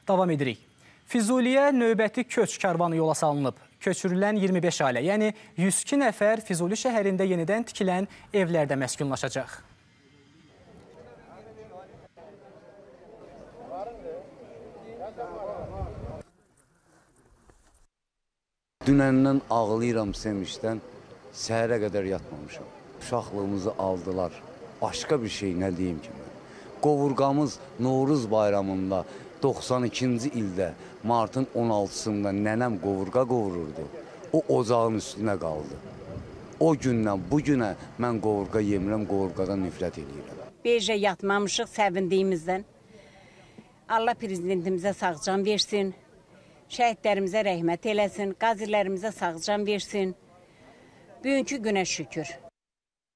Davam edirik. Füzuliyə növbəti köç karvanı yola salınıb. Köçürülən 25 ailə, yəni 102 nəfər Füzuli şəhərində yenidən tikilən evlərdə məskunlaşacaq. Dünəndən ağlayıram sevinçdən, səhərə qədər yatmamışam. Uşaqlığımızı aldılar. Başqa bir şey nə deyim ki mən. Qovurğamız Novruz bayramında 92-ci ildə martın 16-sında nənəm qovurğa qovururdu. O ocağın üstünə qaldı. O gündən bu günə mən qovurğa yemirəm, qovurğadan nifrət edirəm. Bejə yatmamışıq sevindiyimizdən. Allah prezidentimizə sağ can versin. Şəhidlərimizə rəhmət eləsin. Qazilərimizə sağ can versin. Bugünkü günə şükür.